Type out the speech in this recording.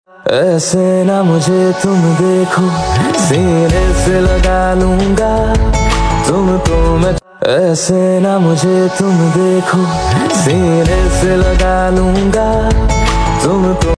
ऐसे ना मुझे तुम देखो, सीने से लगा लूंगा तुमको मैं। ऐसे ना मुझे तुम देखो, सीने से लगा लूंगा तुमको।